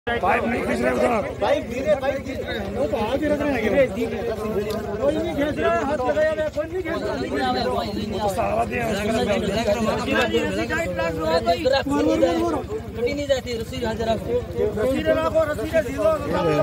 Pipe नहीं खींच रहे उधर, पाइप धीरे पाइप खींच रहे हैं, वो तो हाथ ही रख रहे हैं, कोई नहीं खींच रहा है, हाथ लगाया हुआ कोई नहीं खींच रहा, तो सहारा दिया कभी नहीं जाती रस्सी हाजिर रखो, रस्सी रखो, रस्सी ढीलो,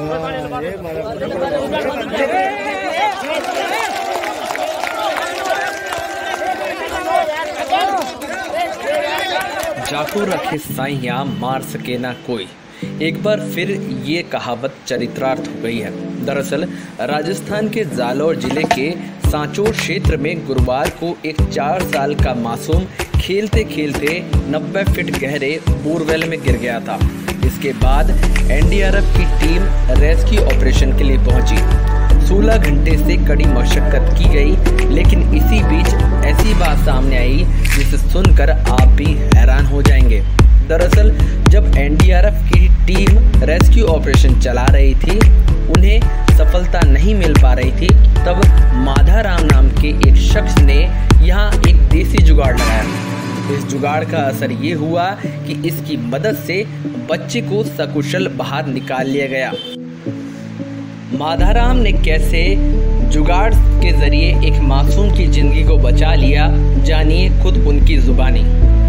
जाको रखे साइयां मार सके ना कोई, एक बार फिर ये कहावत चरितार्थ हो गई है। दरअसल राजस्थान के जालौर जिले के सांचौर क्षेत्र में गुरुवार को एक 4 साल का मासूम खेलते खेलते 90 फीट गहरे बोरवेल में गिर गया था। इसके बाद एनडीआरएफ की टीम रेस्क्यू ऑपरेशन के लिए पहुंची। 16 घंटे से कड़ी मशक्कत की गई, लेकिन इसी बीच ऐसी बात सामने आई जिसे सुनकर आप भी हैरान हो जाएंगे। दरअसल जब एनडीआरएफ की टीम रेस्क्यू ऑपरेशन चला रही थी, उन्हें सफलता नहीं मिल पा रही थी, तब माधाराम नाम के एक शख्स ने यहाँ एक देसी जुगाड़ लगाया। इस जुगाड़ का असर ये हुआ कि इसकी मदद से बच्चे को सकुशल बाहर निकाल लिया गया। माधाराम ने कैसे जुगाड़ के जरिए एक मासूम की जिंदगी को बचा लिया, जानिए खुद उनकी जुबानी।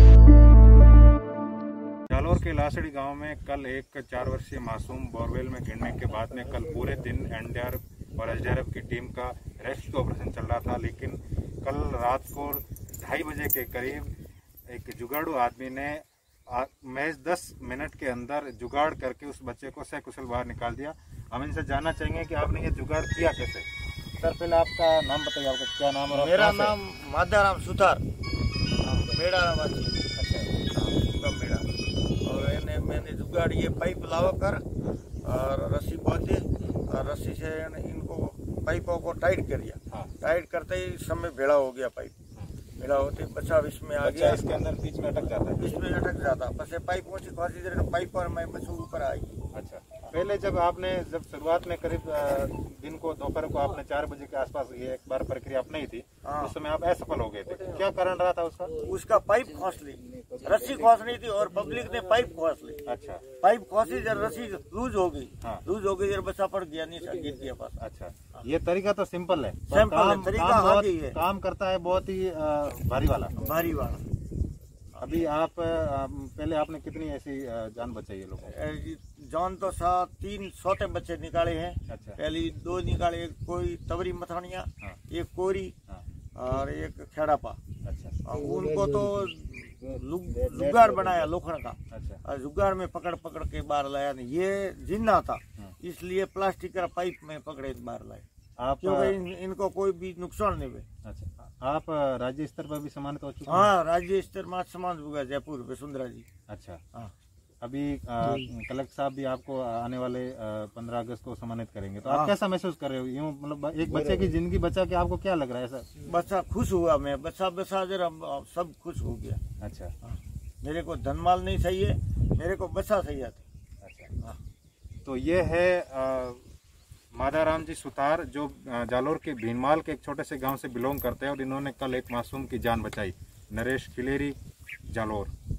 जालौर के लासड़ी गांव में कल एक 4 वर्षीय मासूम बोरवेल में गिरने के बाद में कल पूरे दिन एनडीआरएफ और एसडीआरएफ की टीम का रेस्क्यू ऑपरेशन चल रहा था, लेकिन कल रात को 2:30 बजे के करीब एक जुगाड़ू आदमी ने महज 10 मिनट के अंदर जुगाड़ करके उस बच्चे को सकुशल बाहर निकाल दिया। हम इनसे जानना चाहेंगे कि आपने ये जुगाड़ किया कैसे। सर पहले आपका नाम बताइए, आपका क्या नाम है? मेरा नाम माधाराम सुथार, मेरा मेरा और मैंने जुगाड़ ये पाइप लावा कर और रस्सी बांधी और रस्सी से इनको पाइपों को टाइट कर दिया। टाइट करते ही समय भेड़ा हो गया, पाइप भेड़ा होते बच्चा इसमें आ गया, इसके अंदर बीच में अटक जाता है, बीच में अटक जाता, बस पाइप पहुंची खासी देर पाइप और मैं बच्चों ऊपर आई। अच्छा, पहले जब शुरुआत में करीब दिन को दोपहर को आपने 4 बजे के आसपास ये एक बार प्रक्रिया अपनाई थी, उस समय आप असफल हो गए थे, क्या कारण रहा था उसका? उसका पाइप खोस ली, रस्सी खोस रही थी और पब्लिक ने पाइप खोस ली। अच्छा, पाइप खोसी जब रस्सी लूज हो गई, लूज हो गई जब बच्चा पड़ गया, नहीं गिर गया पास। अच्छा, ये तरीका तो सिंपल है, तरीका काम करता है बहुत ही भारी वाला। अभी आप पहले आपने कितनी ऐसी जान बचाई है लोगों? जान तो 3 छोटे बच्चे निकाले हैं। अच्छा। पहले 2 निकाले, एक कोई तवरी मथानिया, एक कोरी और एक खेड़ापा। अच्छा। उनको तो जुगाड़ बनाया लोखंड का। अच्छा। और जुगाड़ में पकड़ के बाहर लाया, नहीं ये जिन्ना था, इसलिए प्लास्टिक का पाइप में पकड़े बाहर लाए, क्योंकि इनको कोई भी नुकसान नहीं हुए। अच्छा, आप राज्य स्तर पर भी सम्मानित हो चुके हैं? हाँ, राज्य स्तर में सम्मानित हुआ जयपुर वसुंधरा जी। अच्छा, हाँ। अभी कलेक्टर साहब भी आपको आने वाले 15 अगस्त को सम्मानित करेंगे, तो आप कैसा महसूस कर रहे हो? यूँ मतलब एक बच्चे की जिंदगी बचा के आपको क्या लग रहा है? ऐसा बच्चा खुश हुआ, मैं बच्चा जरा सब खुश हो गया। अच्छा, मेरे को धनमाल नहीं चाहिए, मेरे को बच्चा चाहिए था। अच्छा, तो ये है माधाराम जी सुतार, जो जालौर के भीनमाल के एक छोटे से गांव से बिलोंग करते हैं, और इन्होंने कल एक मासूम की जान बचाई। नरेश खिलेरी, जालौर।